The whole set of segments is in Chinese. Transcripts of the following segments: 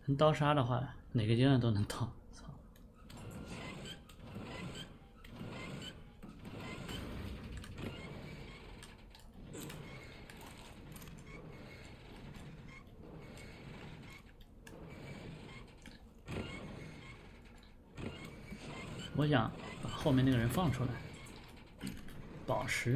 刀杀的话，哪个阶段都能到。操！我想把后面那个人放出来。宝石。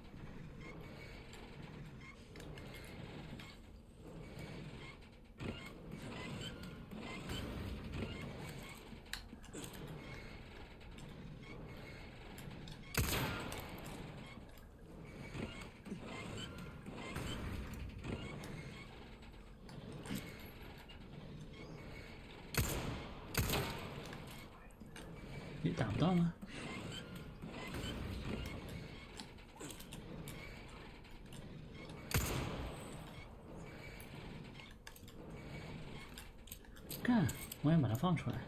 你打不到吗？干！我想把它放出来。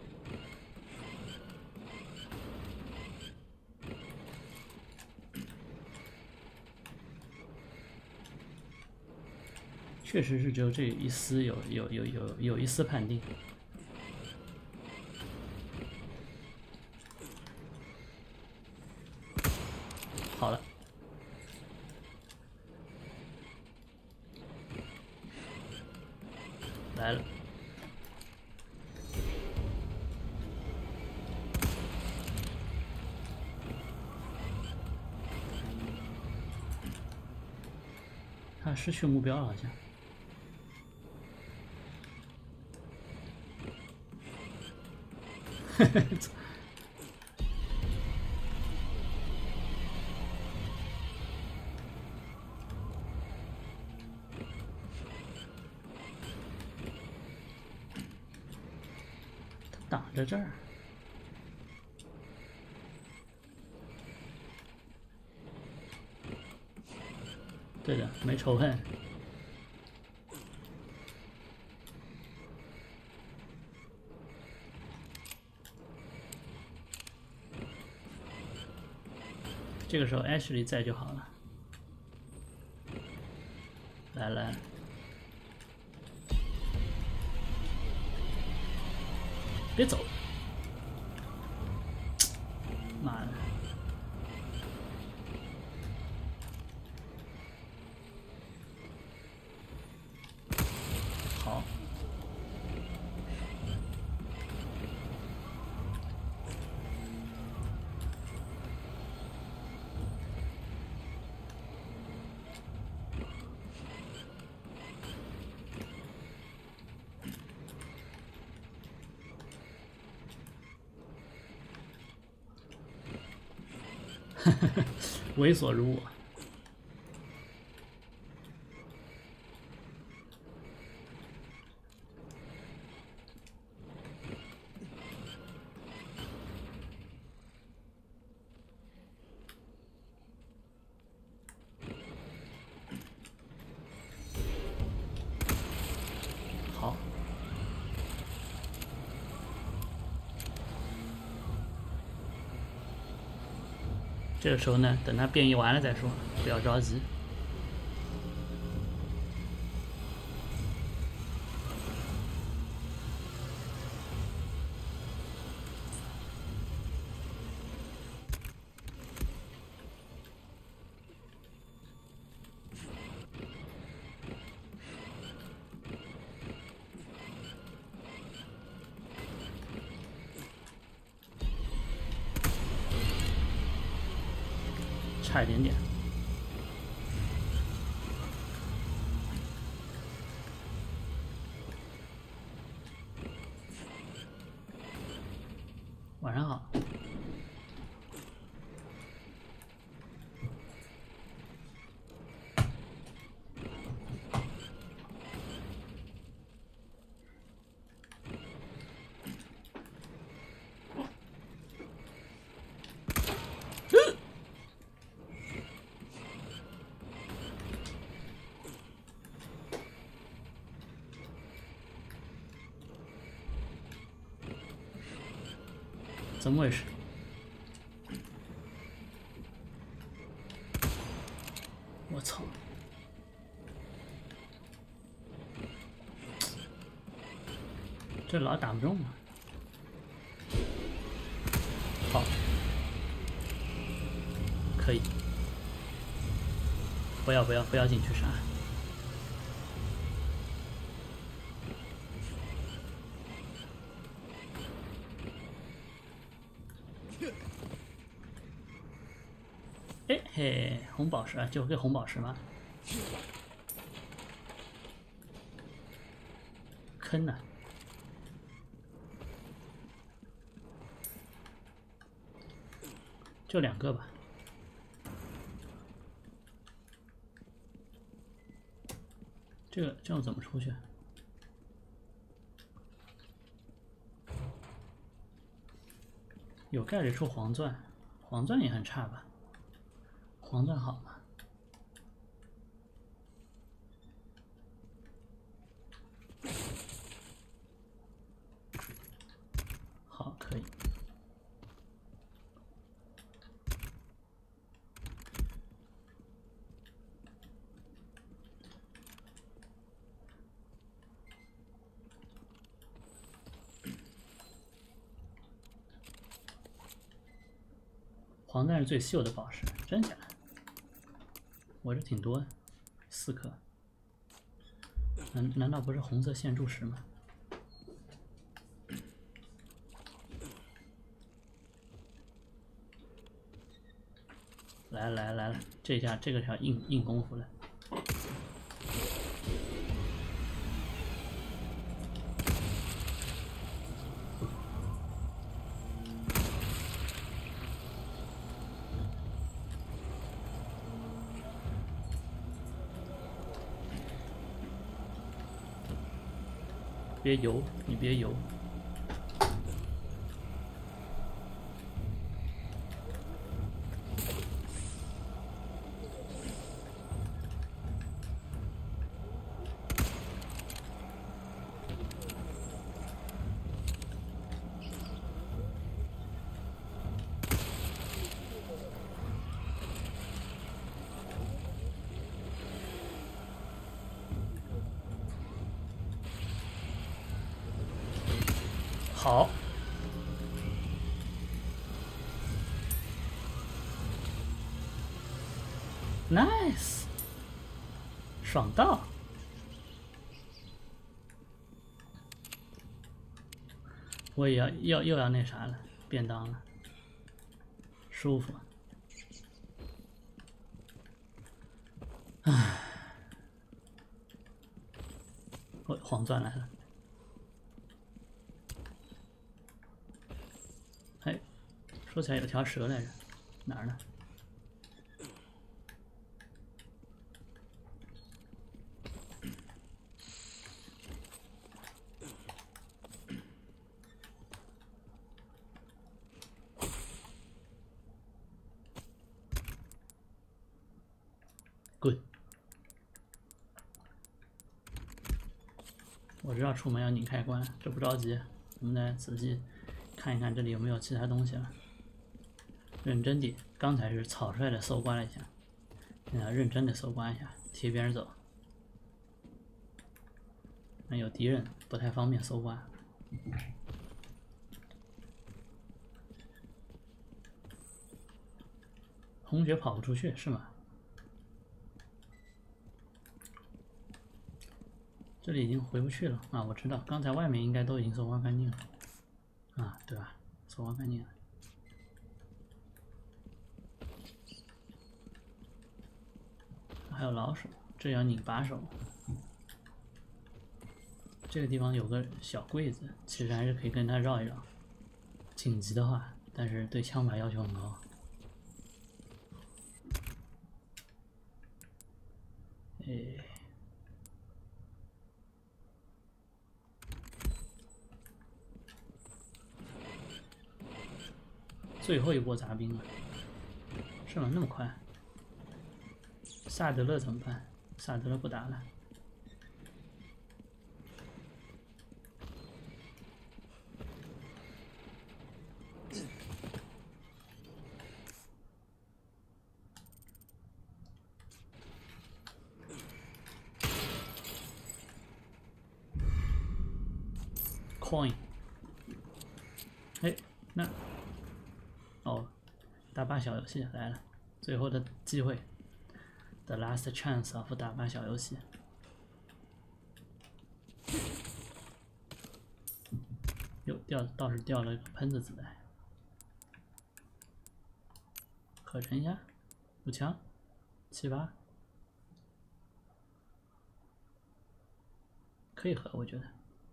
确实是只有这一丝有一丝判定。好了，来了。他失去目标了，好像。挡着这儿。对的，没仇恨。这个时候 Ashley 在就好了。来来，别走！妈的！好。为所如我。好。这个时候呢，等他变异完了再说，不要着急。差一点点。晚上好。怎么回事？我操！ 这老打不中啊！好，可以。不要进去杀！哎嘿，红宝石啊，就给红宝石吧。坑呢？就2个吧。这样怎么出去？有概率出黄钻，黄钻也很差吧？黄钻好吗？好，可以。黄钻是最稀有的宝石，真假？我这挺多的，4颗。难道不是红色线柱石吗？来了，这个是要硬功夫了。别游，你别游。好。Nice， 爽到！我也又要那啥了，便当了，舒服。唉，黄钻来了。哎，说起来有条蛇来着，哪儿呢？滚！我知道出门要拧开关，这不着急，我们再仔细看一看这里有没有其他东西了。认真地，刚才是草率的搜刮了一下，现在认真的搜刮一下，贴边走。那有敌人不太方便搜刮。红血跑不出去是吗？这里已经回不去了啊！我知道，刚才外面应该都已经搜刮干净了啊，对吧？搜刮干净了。还有老鼠，这要拧把手。这个地方有个小柜子，其实还是可以跟它绕一绕，紧急的话，但是对枪法要求很高。哎，最后一波杂兵了，是吗？那么快？萨德勒怎么办？萨德勒不打了。 coin。哎，那哦，打靶小游戏来了，最后的机会 ，the last chance of 打靶小游戏。哟，倒是掉了一个喷子子弹，合成一下，5枪，78，可以合，我觉得。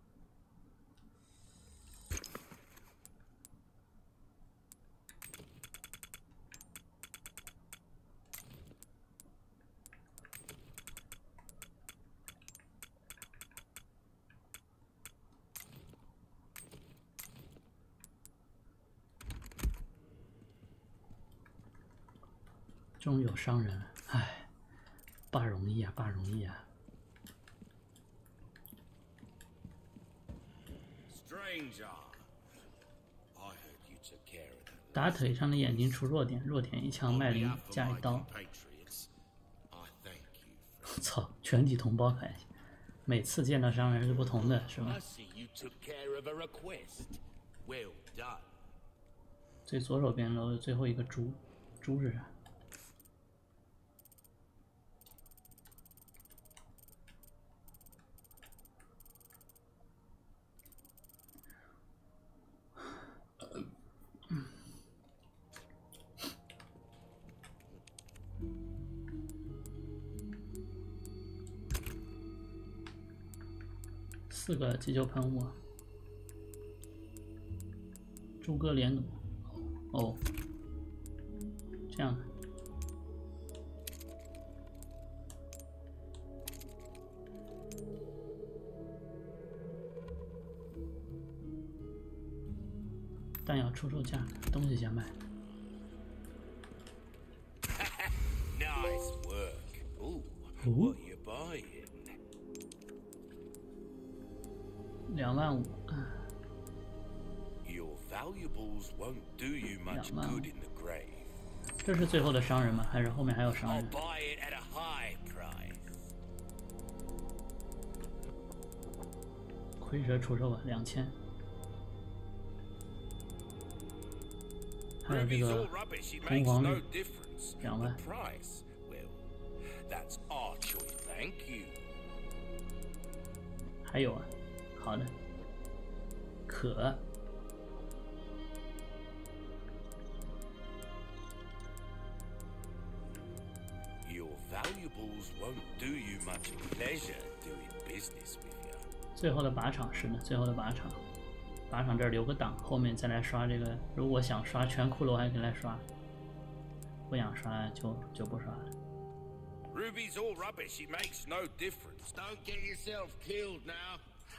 终有商人，唉，不容易啊，不容易啊。打腿上的眼睛除弱点，弱点一枪麦林加一刀。操，全体同胞开心，每次见到商人是不同的，是吗？最左手边楼最后一个猪，猪是啥？4个急救喷雾，诸葛连弩，哦，这样的，弹药出售价，东西先卖。 Nice work. Ooh, what are you buying? 25000。 Your valuables won't do you much good in the grave. 这是最后的商人吗？还是后面还有商 I'll 人？ buy it at a high price. 蝰蛇出售吧，2000。还有这 Ruby's 个 all rubbish. It 红 makes 黄 no 绿 difference. 2万 The。price, well, that's our choice. Thank you. 还有啊，好的，可。 Your valuables won't do you much pleasure doing business with you. 最后的靶场是的，最后的靶场，靶场这儿留个档，后面再来刷这个。如果想刷全骷髅，还可以来刷；不想刷就不刷了。 Ruby's all rubbish. It makes no difference. Don't get yourself killed now.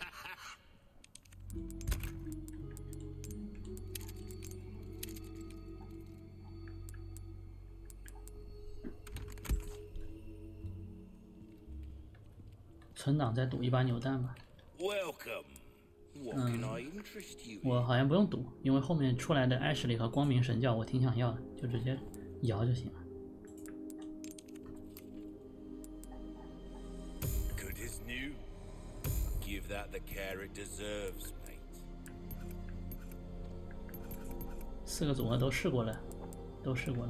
存档再赌一把扭蛋吧。 Welcome. What can I interest you in? 我好像不用赌，因为后面出来的艾什利和光明神教我挺想要的，就直接摇就行了。 Good as new. Give that the care it deserves, mate. 4个组合都试过了，都试过了。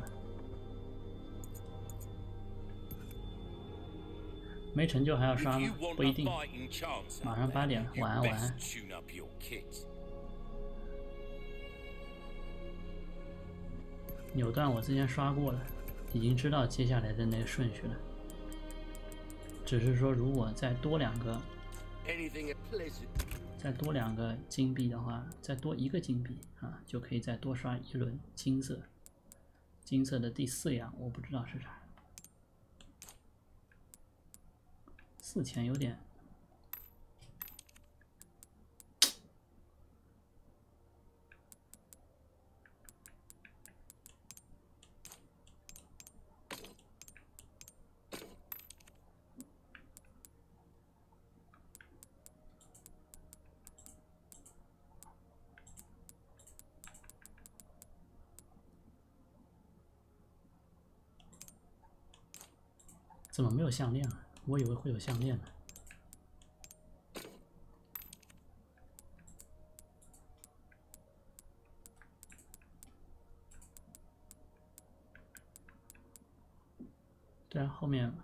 没成就还要刷 If 吗 you？want 不一 a 定。 fighting chance 马 out 上8 there, 点了， you 晚安晚安。 best tune up your kit. 扭断我之前刷过了，已经知道接下来的那个顺序了。只是说，如果再多2个， Anything pleasant. 再多2个金币的话，再多1个金币啊，就可以再多刷1轮金色。金色的第4样我不知道是啥。4000有点。怎么没有项链啊？我以为会有项链呢。 对啊，后面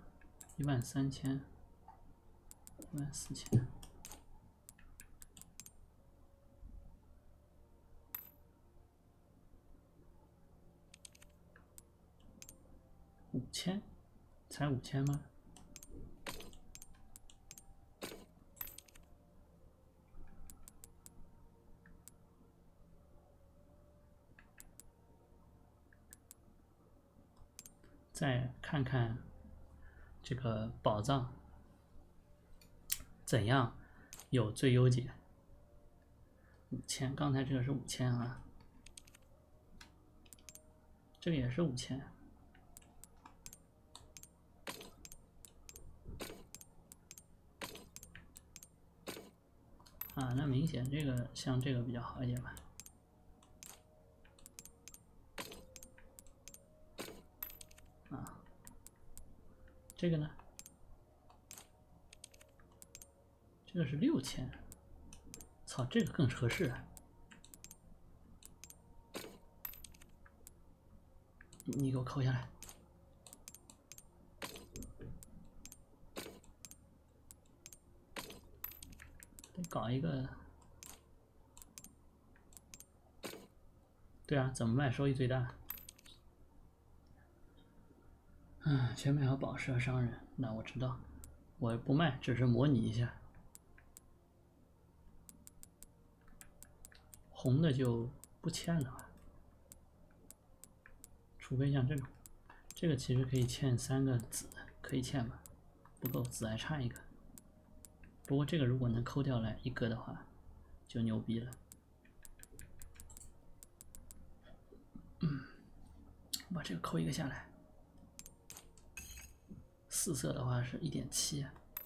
13000、14000。5000，才5000吗？再看看这个宝藏怎样有最优解。5000，刚才这个是5000啊，这个也是5000。啊，那明显这个像这个比较好一点吧。啊，这个呢？这个是6000，操，这个更合适啊！你给我扣下来。得搞一个。对啊，怎么卖收益最大？全买好宝石和商人，那我知道，我不卖，只是模拟一下。红的就不欠了吧，除非像这种，这个其实可以欠3个紫，可以欠吧？不够，紫还差一个。不过这个如果能抠掉来一个的话，就牛逼了。我把这个抠一个下来。4色的话是1.7。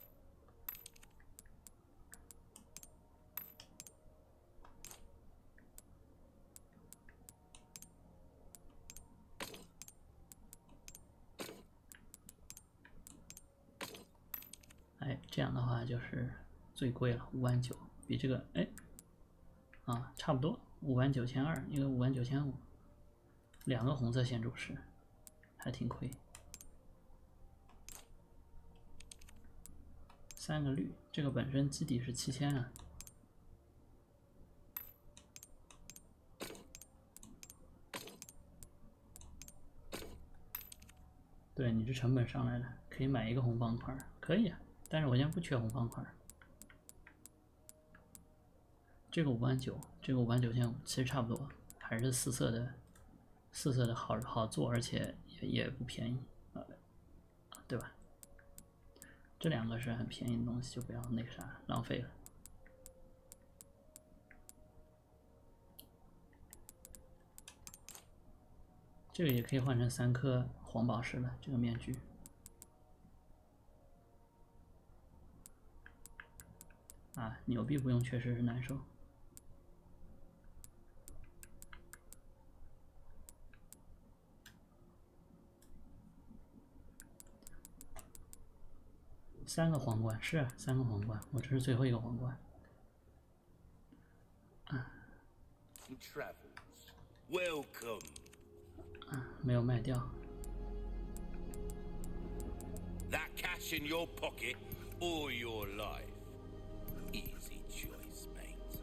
哎，这样的话就是最贵了，59000，比这个差不多，59200，一个59500，两个红色线主石，还挺亏。3个绿，这个本身基底是7000啊。对，你这成本上来了，可以买一个红方块，可以啊。但是我现在不缺红方块。这个59000，这个59500，其实差不多，还是4色的好做，而且也不便宜，对吧？这两个是很便宜的东西，就不要那个啥浪费了。这个也可以换成3颗黄宝石了，这个面具。啊，纽币不用确实是难受。3个皇冠，是3个皇冠，我这是最后一个皇冠。没有卖掉。 That cash in your pocket or your life. Easy choice, mate.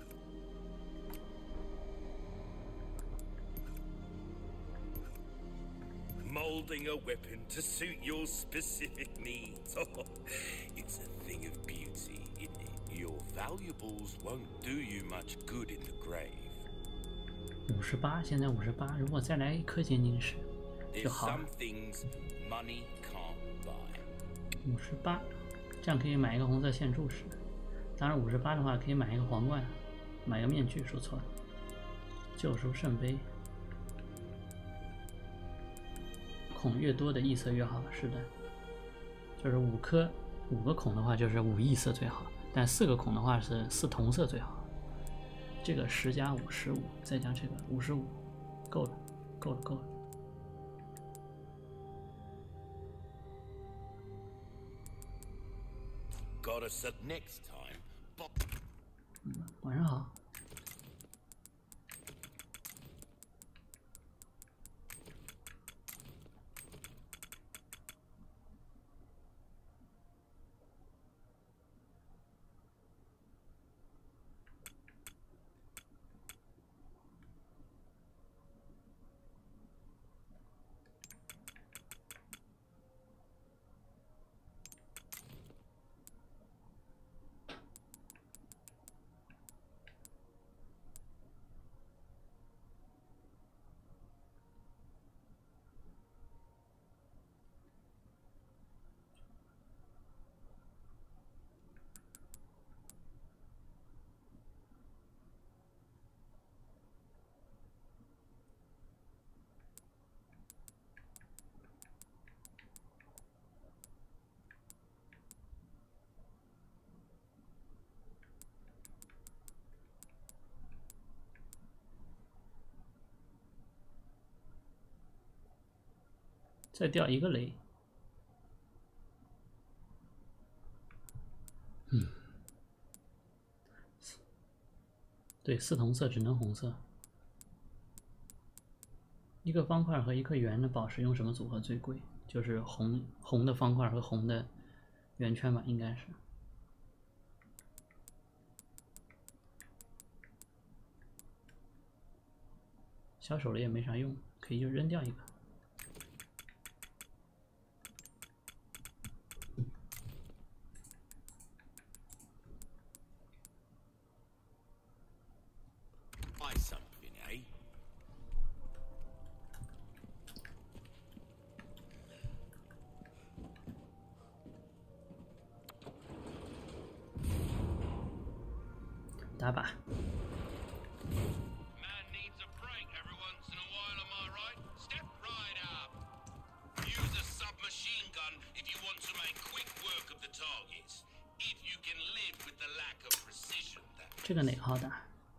Molding a weapon to suit your specific needs. Oh, it's a thing of beauty, isn't it? Your valuables won't do you much good in the grave. 58，现在58，如果再来一颗结晶石就好了。58，这样可以买一个红色线柱石。当然58的话可以买一个皇冠，买个面具，说错了。救赎圣杯，孔越多的异色越好，是的，就是5个孔的话就是5异色最好，但4个孔的话是4同色最好。这个10加5 15，再加这个55，够了，够了，够了。晚上好。 再掉一个雷。对，4同色只能红色。一个方块和一颗圆的宝石用什么组合最贵？就是红的方块和红的圆圈吧，应该是。小手雷也没啥用，可以就扔掉一个。 Buy something, eh? 打靶。 Man needs a break every once in a while, am I right? Step right up. Use a submachine gun if you want to make quick work of the targets. If you can live with the lack of precision that 这个哪个好打？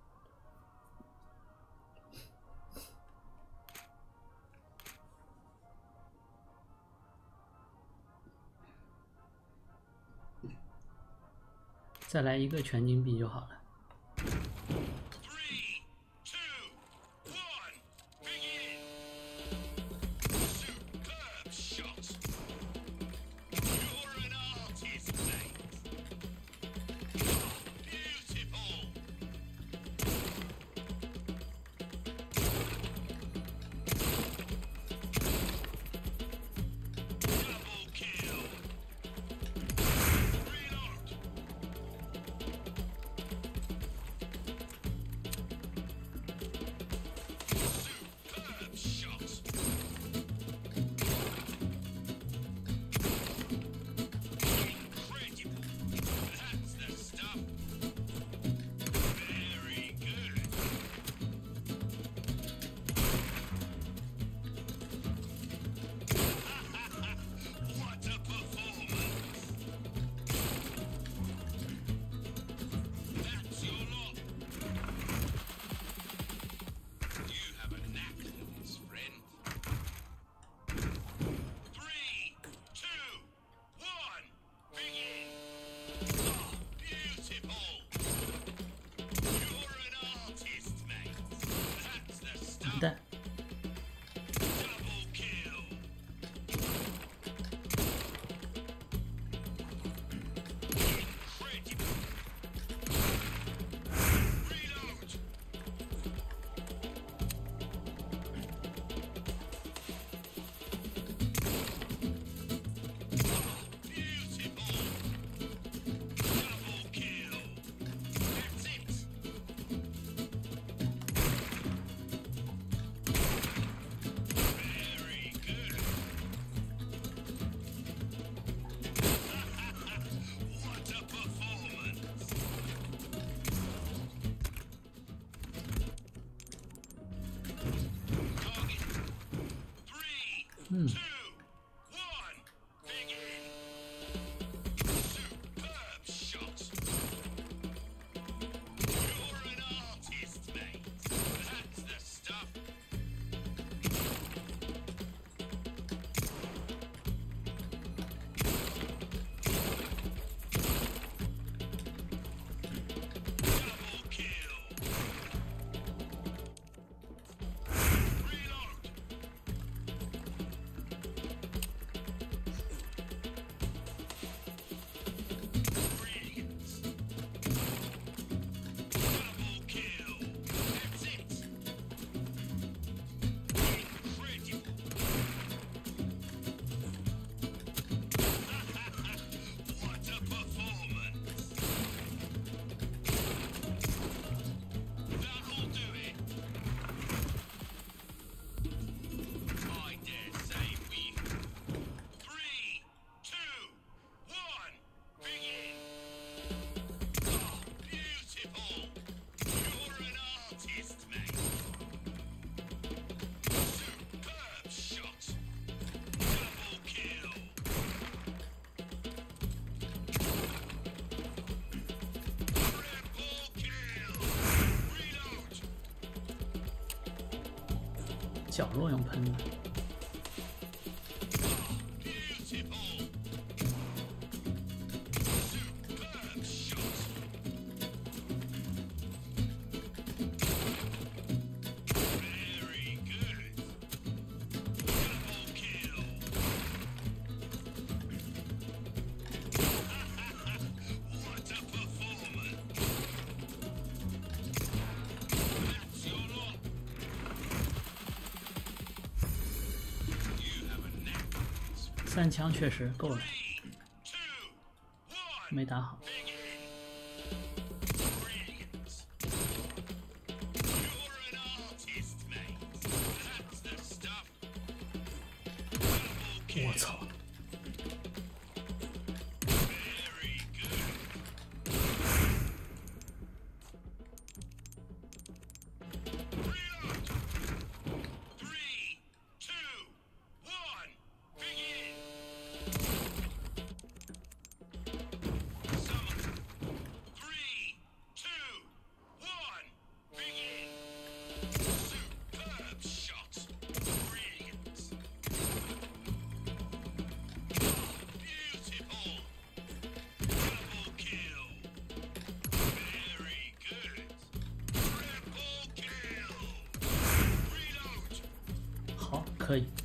再来一个全金币就好了。 3, 2, 1, begin! Superb shot! You're an artist, mate! Beautiful! Double kill! Reload! Superb shot! Incredible! That's the stuff! Very good! What a performance! That's your lot! You have a knack for this, friend. 3, 2, 1, begin! Oh, beautiful! You're an artist, mate. That's the 完 stuff. 蛋， Double kill. Incredible. Reload. Beautiful. Double kill. That's it. Very good. What a performance. Target. 3, 2, 1, begin. Superb shot. You're an artist, mate. That's the stuff. Double kill. Reload. Brilliant. Double kill. That's it. Incredible. What a performance. That'll do it. I dare say we 3, 2, 1, begin. Oh, beautiful. You're an artist, mate. Superb shot. Double kill. Triple kill. Reload. 角落用喷的。 3枪确实够了，没打好。我操！好，可以。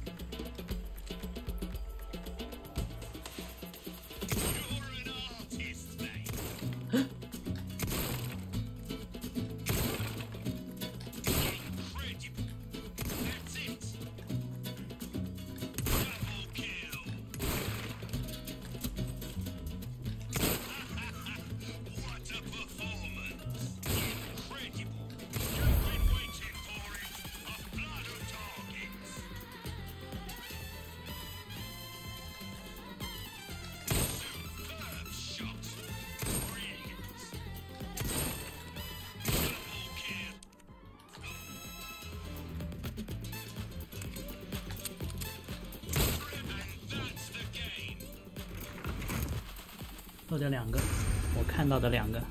漏掉2个，我看到的2个。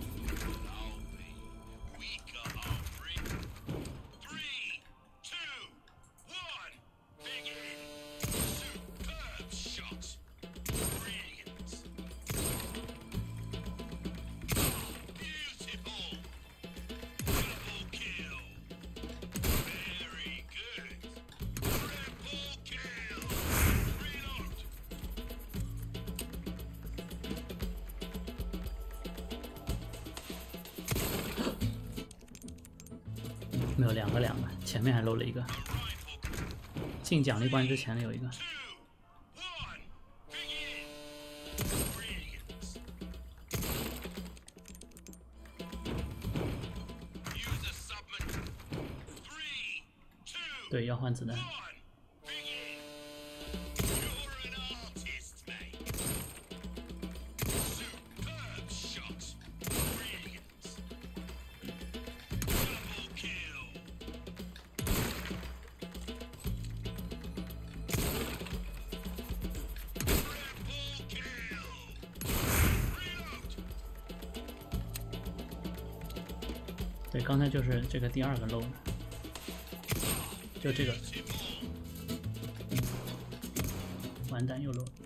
没有2个，前面还漏了一个。进奖励关之前的有一个。对，要换子弹。对，刚才就是这个第2个漏的，就这个，完蛋又漏了。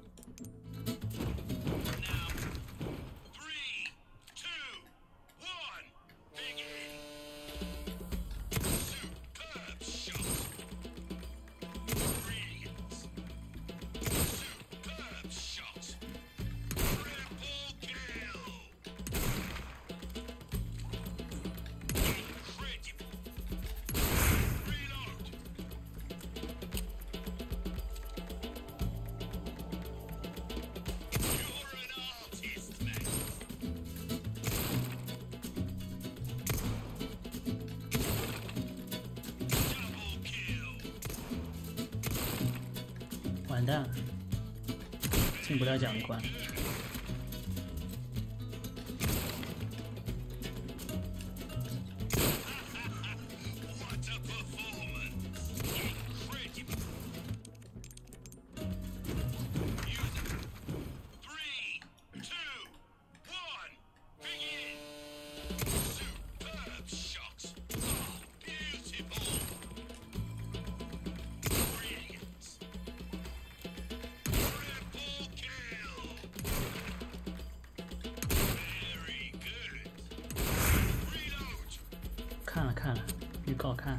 完蛋了，进不了奖励关。看了，预告看了。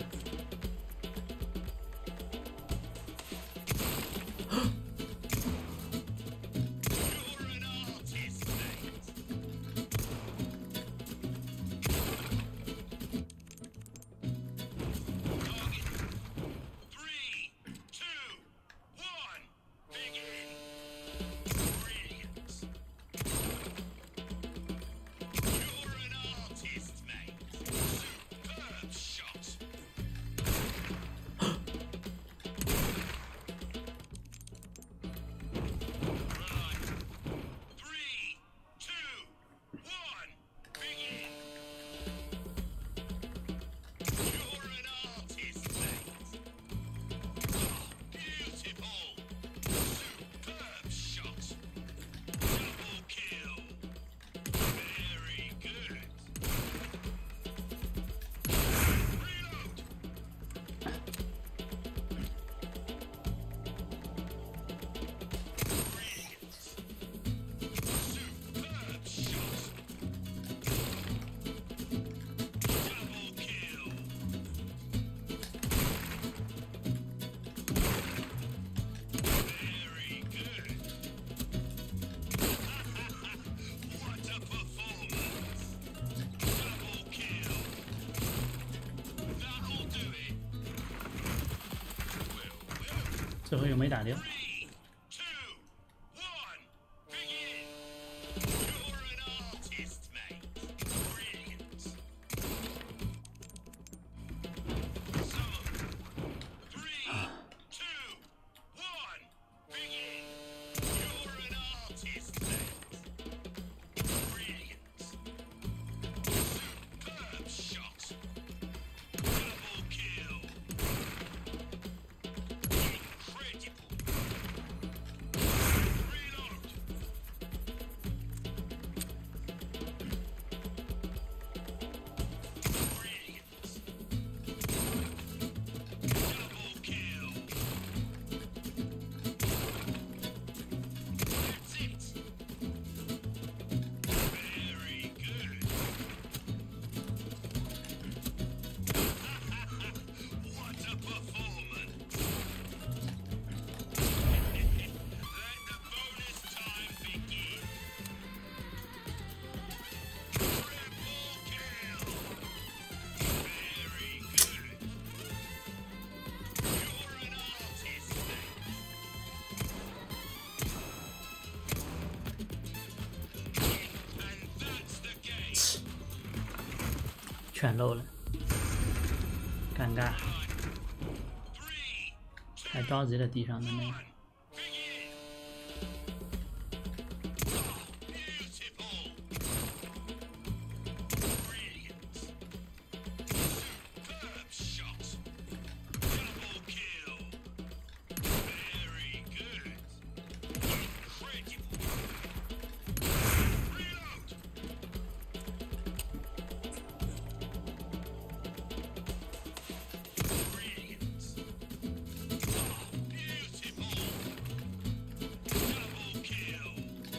最后又没打掉。 3, 2, 1, begin! You're an artist, mate. Brilliant. Summon. 3, 2, 1, begin! You're an artist, mate. Brilliant. Superb shot. Double kill. Incredible. Reload. Brilliant. Double kill. That's it. Very good. What a performance. Let the bonus time begin. Triple kill. Very good. You're an artist, mate. And that's the game. 全漏了，尴尬， 3, 太着急了，地上的那个。 begin. Beautiful. Brilliant. Superb shot. Double kill. Very good. Incredible. Reload. Brilliant. Beautiful. Double kill.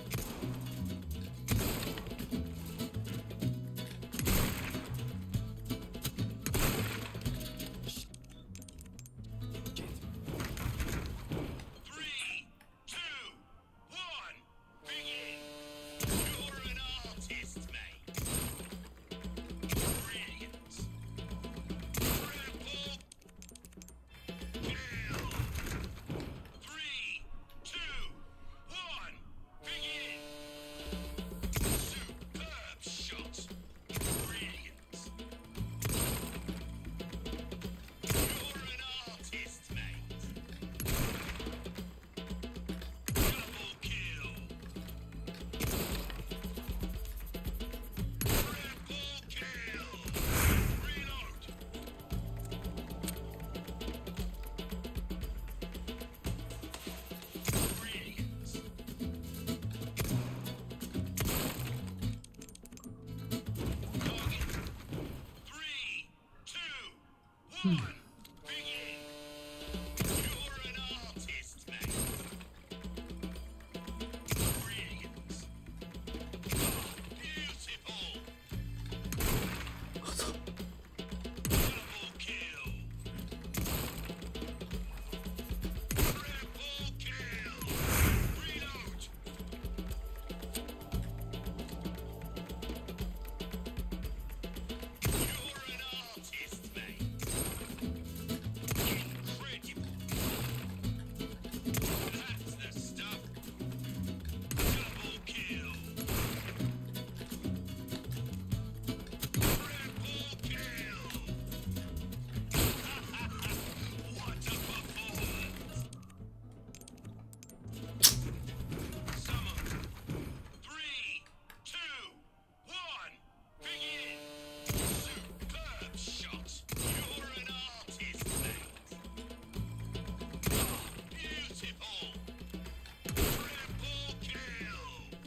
Three, two, one, begin. You're an artist, mate. Brilliant. Triple kill. 3, 2, 1, begin. Superb shot. Brilliant. You're an artist, mate. Double kill. Triple kill. Reload. Brilliant. Target. 3, 2, 1, begin. You're an artist, mate. Brilliant. Beautiful. Double kill. Triple kill. Reload. You're an artist, mate. Incredible. That's the stuff. Double kill. Triple kill. What a performance. Summon. 3, 2, 1, begin. Superb shot. You're an artist, mate. Beautiful. Triple kill.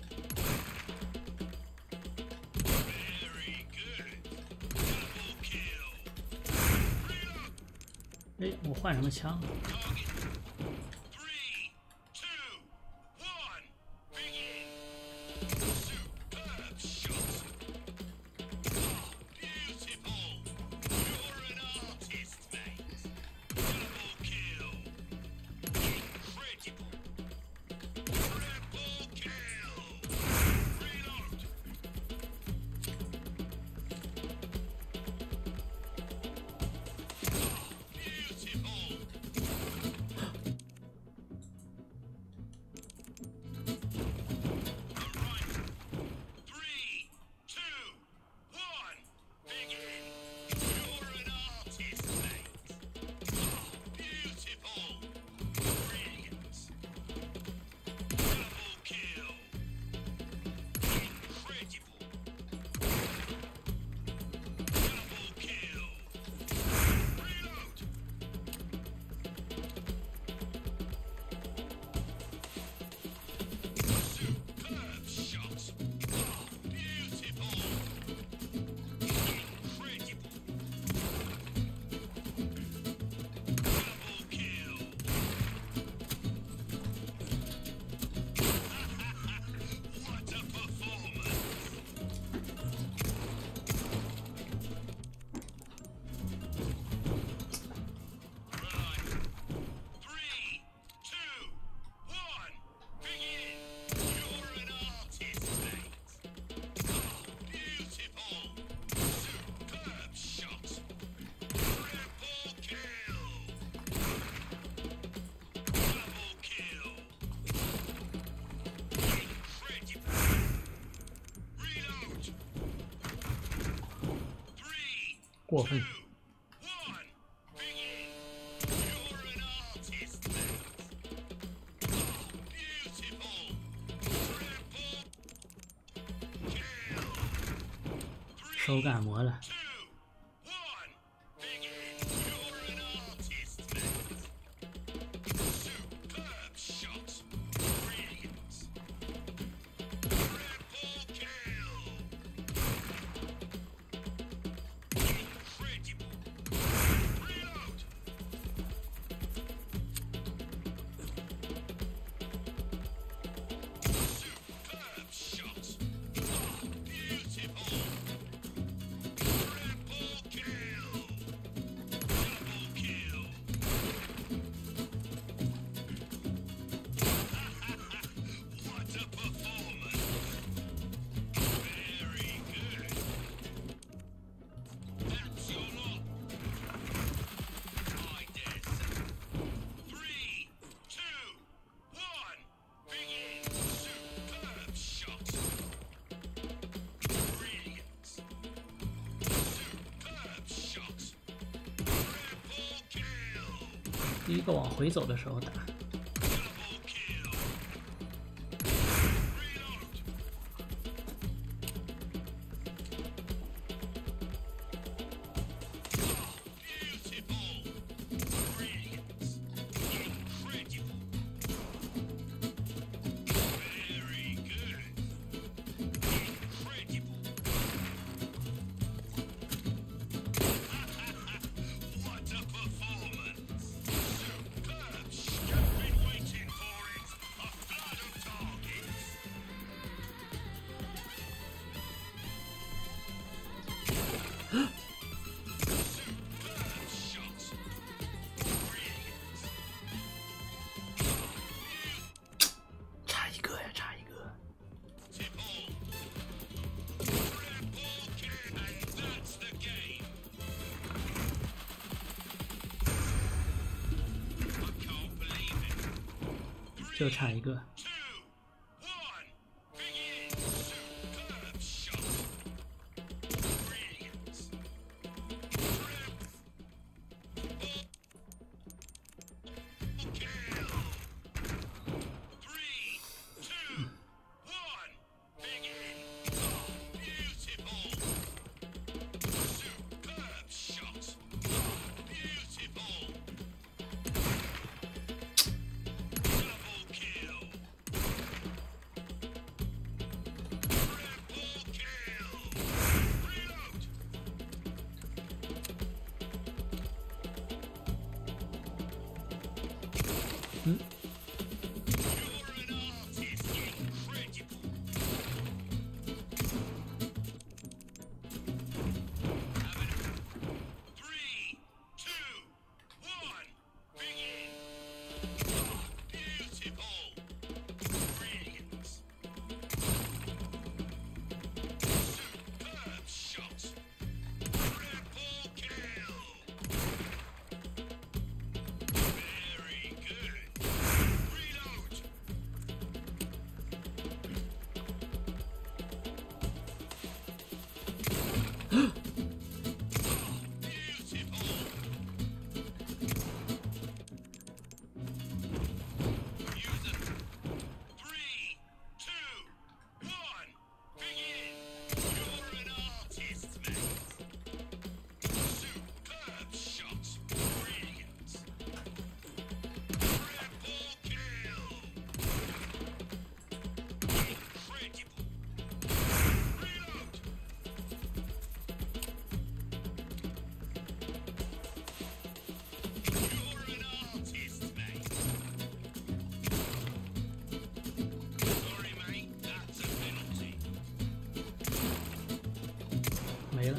Very good. Double kill. Reload. 哎，我换什么枪？ Target. 3, 2, 1, begin. Superb shot. Beautiful. You're an artist, mate. Double kill. Incredible. Triple kill. Reload. Beautiful. 过分。 手感磨了。 第一个往回走的时候打。 差一个呀，差一个。就差一个。 没了。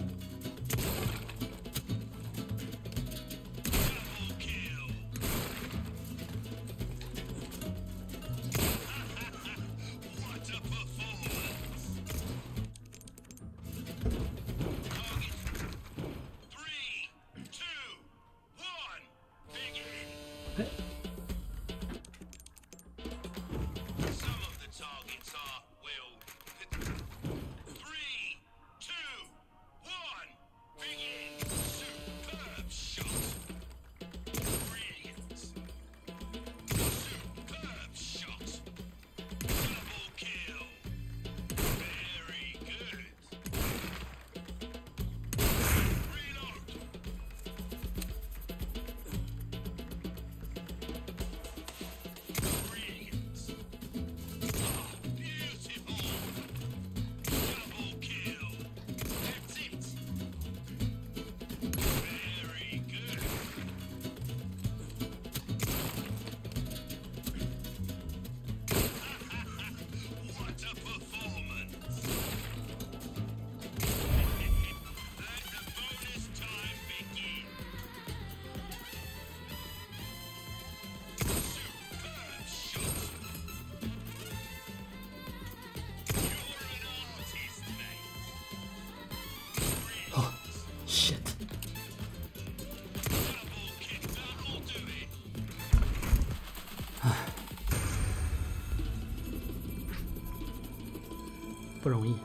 不容易。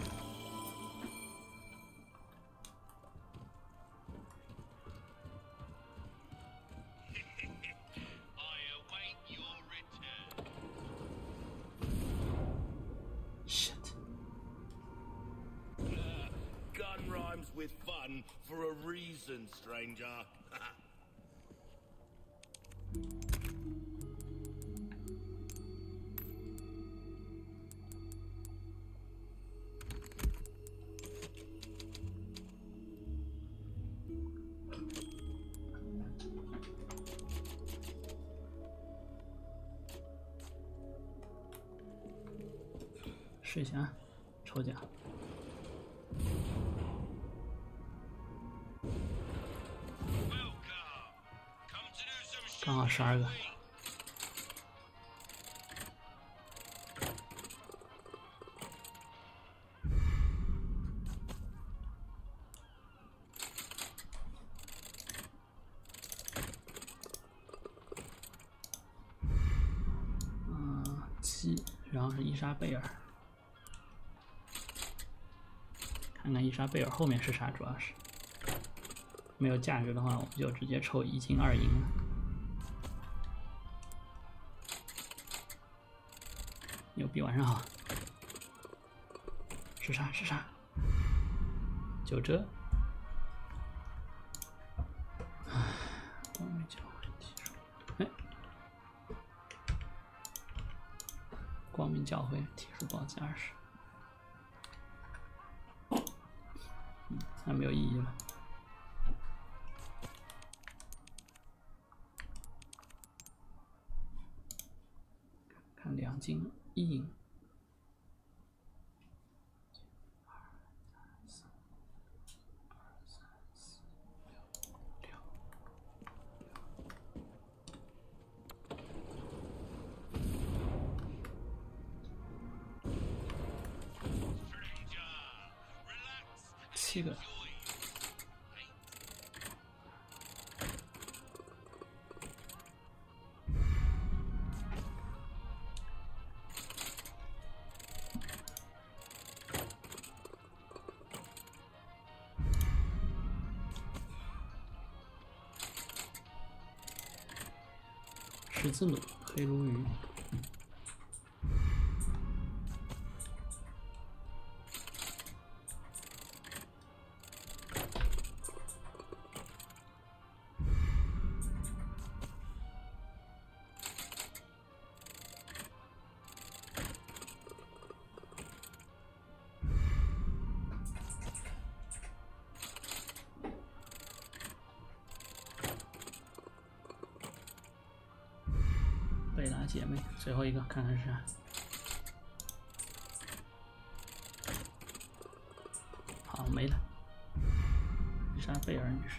Gun rhymes with fun for a reason, stranger. 试一下啊，抽奖。刚好12个。7，然后是伊莎贝尔。看看伊莎贝尔后面是啥，主要是没有价值的话，我们就直接抽1金2银了。牛逼，晚上好。是啥？是啥？9折。光明教会提出，哎，光明教会提出保级20。那没有意义了。看2金1银。7个。十字弩，黑鲈鱼。贝拉姐妹，最后一个，看看是啥。好，没了。伊莎贝尔女士。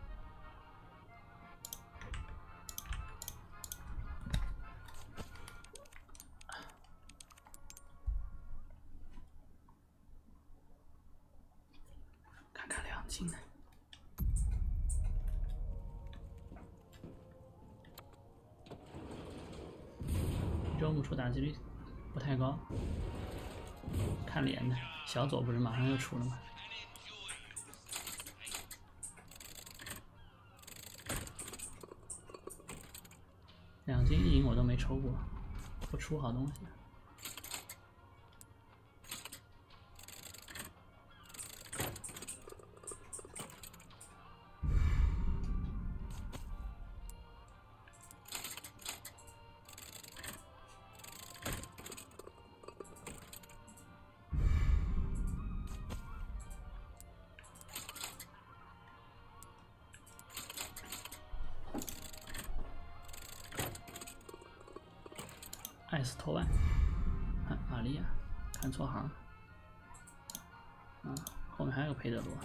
看看2金的。周目出打击率不太高，看脸的。小左不是马上就出了吗？2金1银我都没抽过，不出好东西。艾斯托万，玛利亚，看错行。后面还有个佩德罗。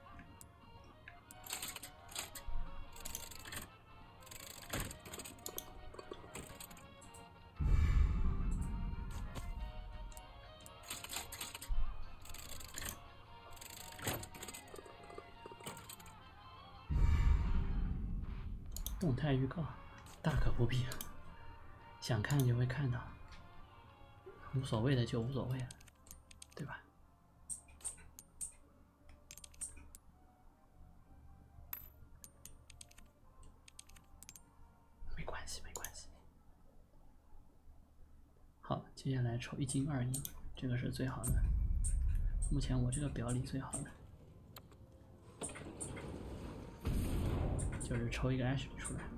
动态预告，大可不必。想看就会看到，无所谓的就无所谓了。 接下来抽1金2银，这个是最好的，目前我这个表里最好的，就是抽一个 Ashley 出来。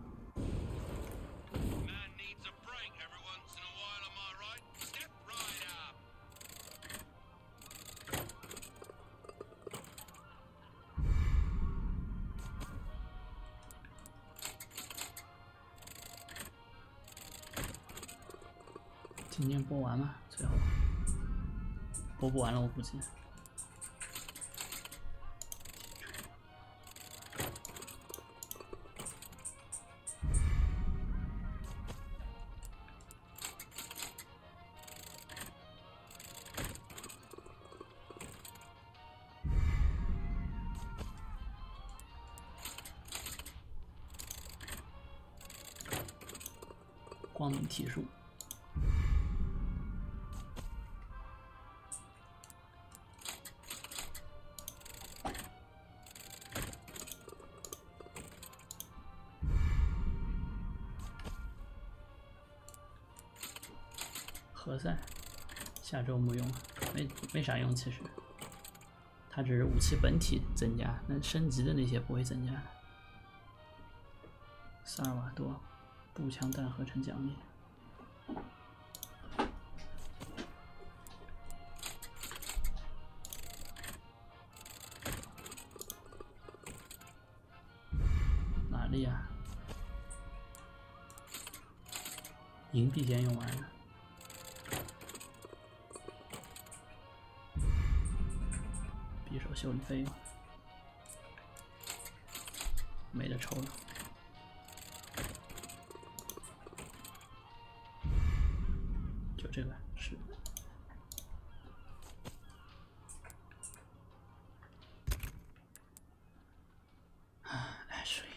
Man needs a break every once in a while, am I right? Step right up. 今天播完吗？最后播不完了，我估计。光明体术。 何塞，下周不用了，没啥用，其实。它只是武器本体增加，那升级的那些不会增加。萨尔瓦多，步枪弹合成奖励。玛丽亚，银币先用完了。 匕首修理费用没得抽了，就这个是。Ashley，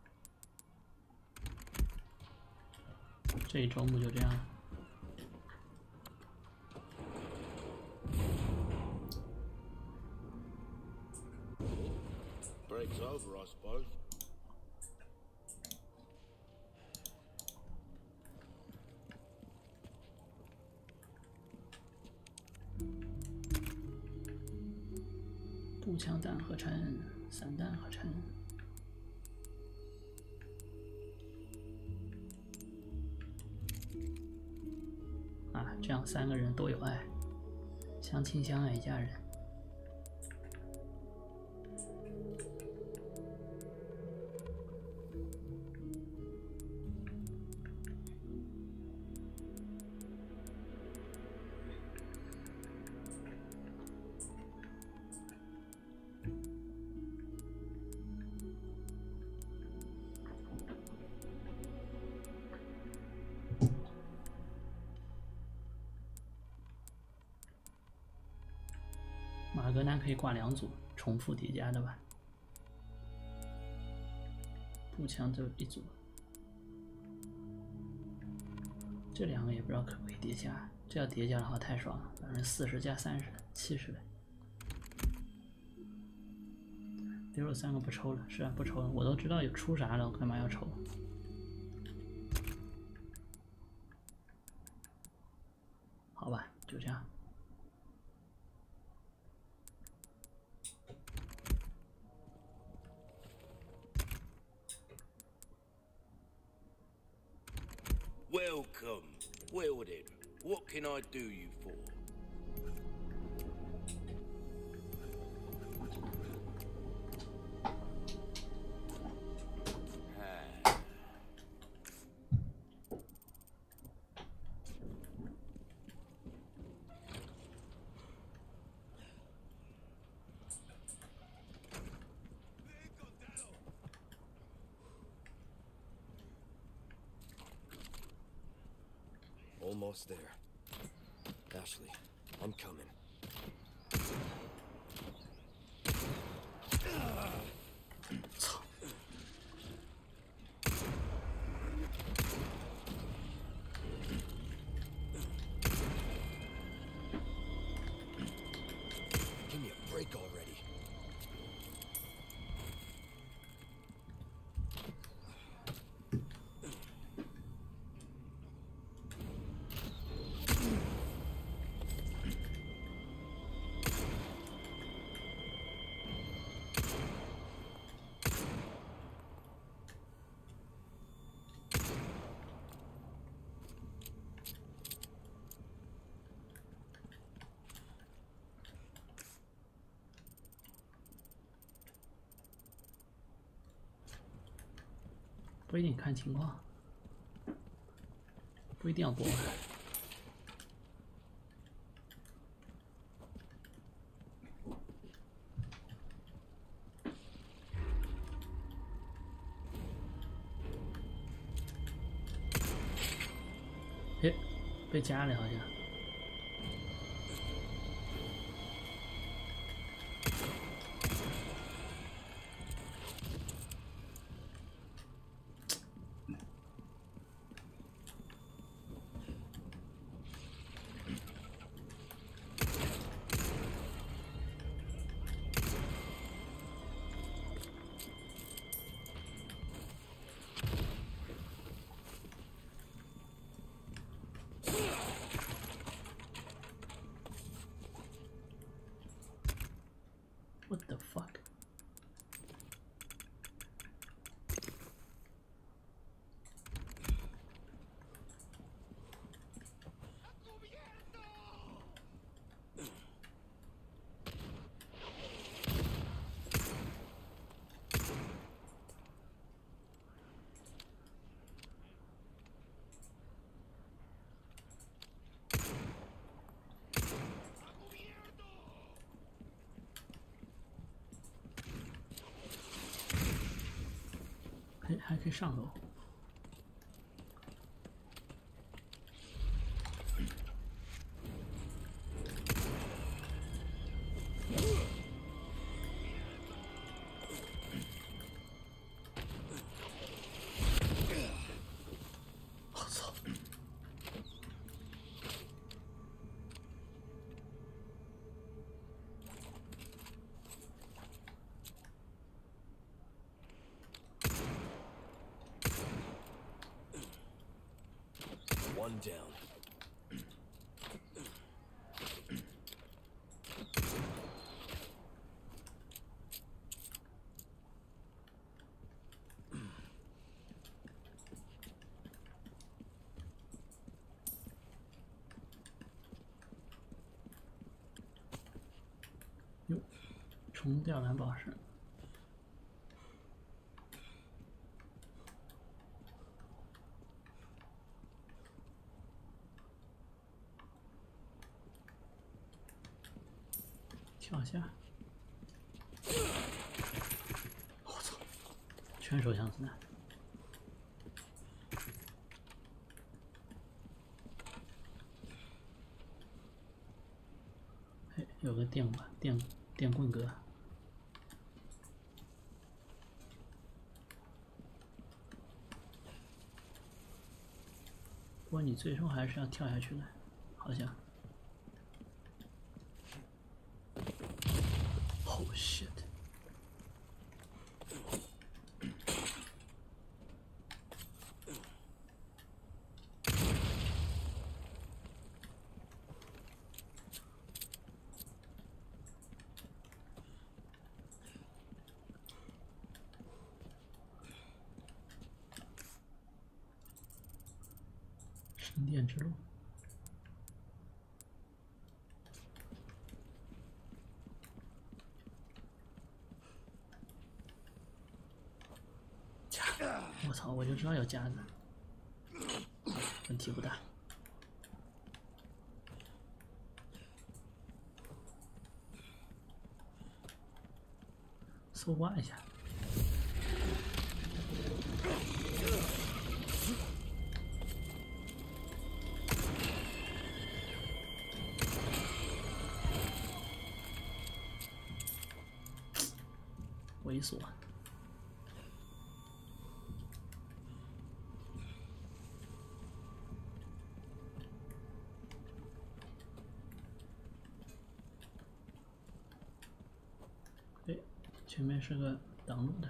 这一周目就这样。 Break's over, I suppose. 步枪弹合成，散弹合成。啊，这样3个人都有爱，相亲相爱一家人。 马格南可以挂2组，重复叠加的吧？步枪就1组，这2个也不知道可不可以叠加。这要叠加的话太爽了，反正40加30，70呗。留了3个不抽了，是啊，不抽了。我都知道有出啥了，我干嘛要抽？ 好吧，就这样。 Welcome. Well then, what can I do you for? Almost there. Ashley, I'm coming. Give me a break already. 不一定，看情况，不一定要过完。诶，被夹了好像。What the fuck?还可以上楼。我操！ One down. 哟，重吊蓝宝石。 跳下！我操，全手枪子弹！哎，有个电棍哥。不过你最终还是要跳下去的，好像。 Oh shit！ 神殿之路。 我操！我就知道有夹子，问题不大。搜刮一下。猥琐。 前面是个挡路的，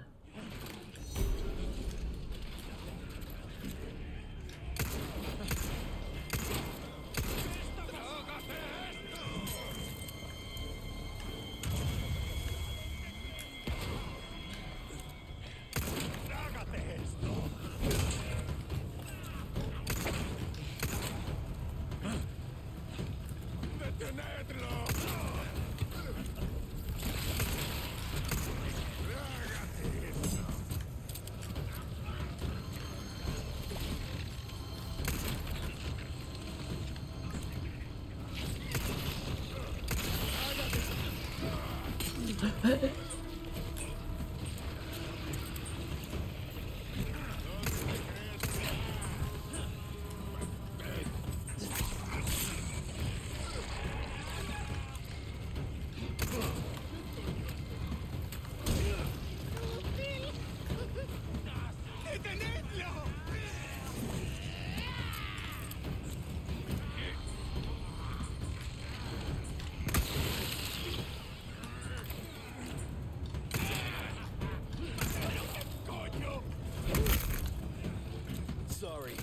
Sorry.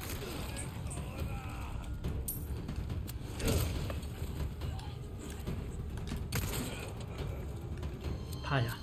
趴下。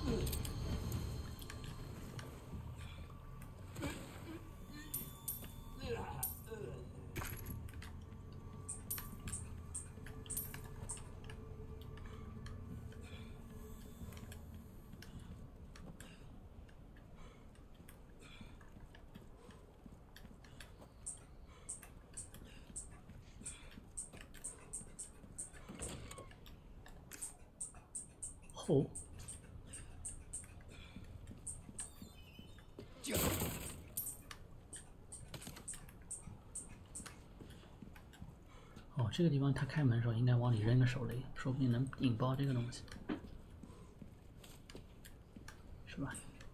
哦，哦，这个地方他开门的时候应该往里扔个手雷，说不定能引爆这个东西，是吧？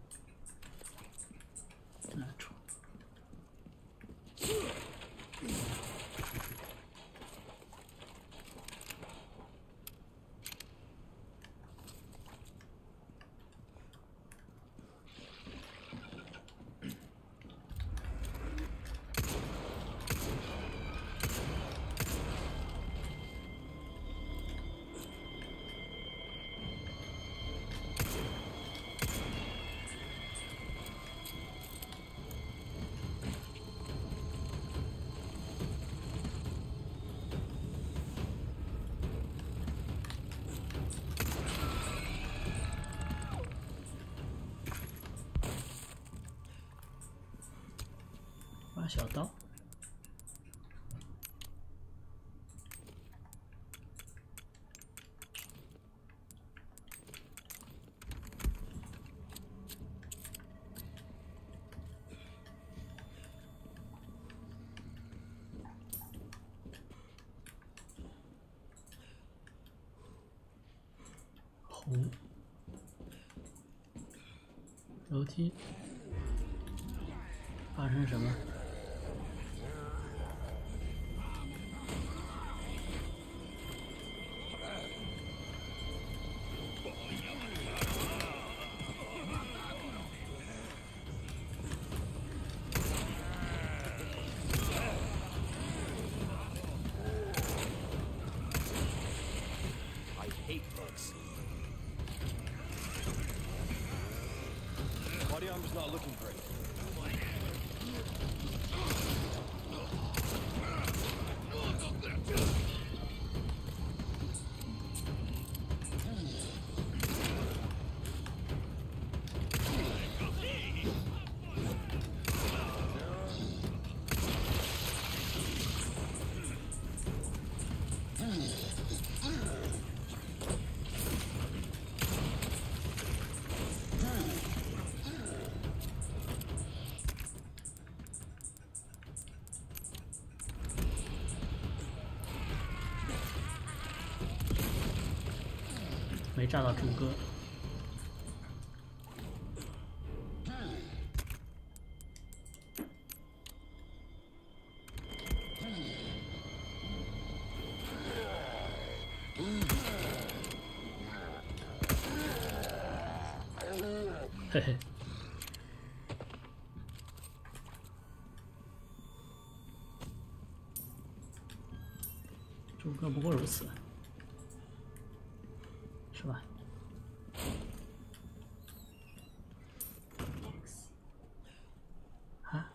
拿出。把小刀。红楼梯发生什么？ I hate bugs. Body armor's not looking great. 没炸到猪哥。嘿嘿。猪哥不过如此，是吧？啊？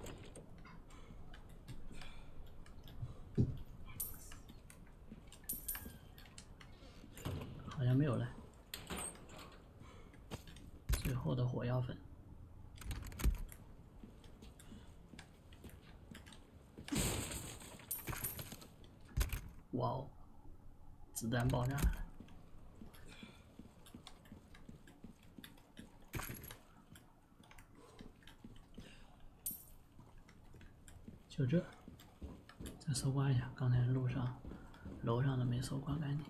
好像没有了。最后的火药粉。哇哦！子弹爆炸了。 就这，再搜刮一下，刚才路上、楼上的没搜刮干净。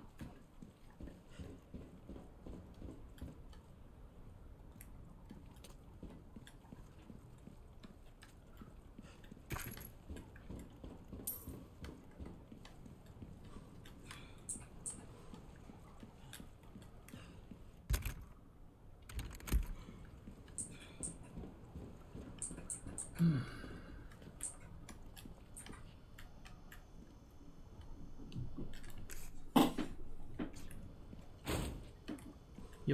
哟，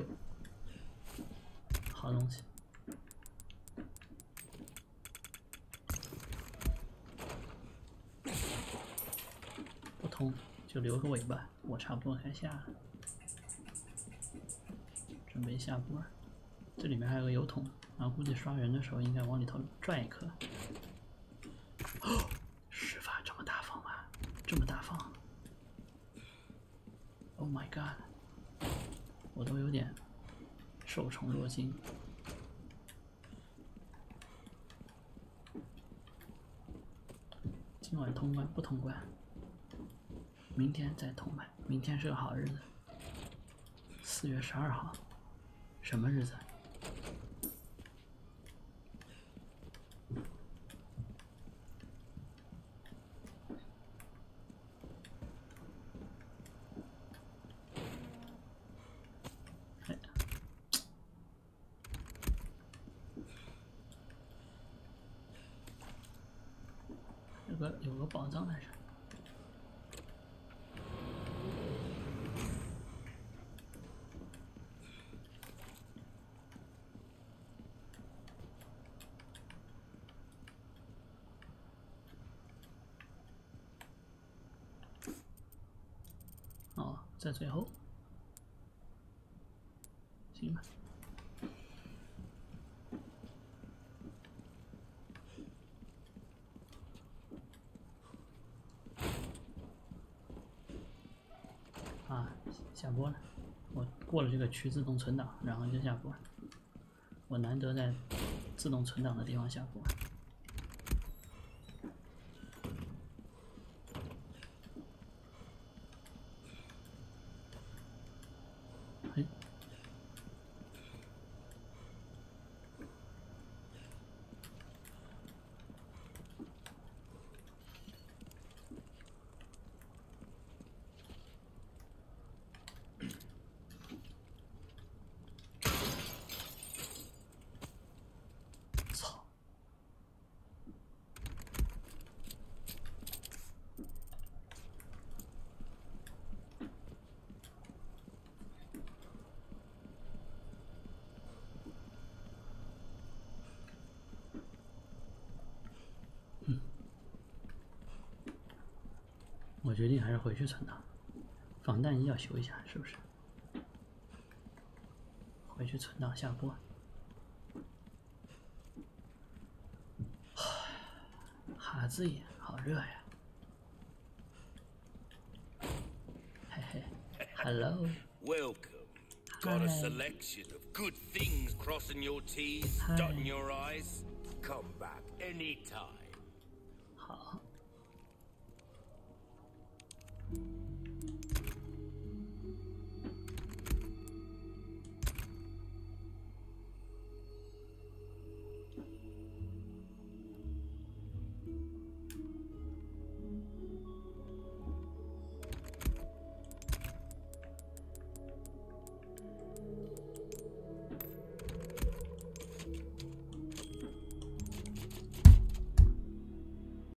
好东西。不通就留个尾巴，我差不多该下了，准备下播。这里面还有个油桶，然后估计刷人的时候应该往里头拽一颗。哦，施法这么大方吗？这么大方 ！Oh my god！ 我都有点受宠若惊。今晚通关不通关？明天再通关。明天是个好日子，4月12号，什么日子？有个宝藏来着。哦，在最后，行吧。下播了，我过了这个区自动存档，然后就下播了。我难得在自动存档的地方下播。哎，操！我决定还是回去存档，防弹衣要修一下，是不是？回去存档下播。哈子也好热呀！嘿嘿 ，Hello。 Welcome. Got a Hi. selection of good things crossing your T's, Hi. dotting your I's? Come back anytime.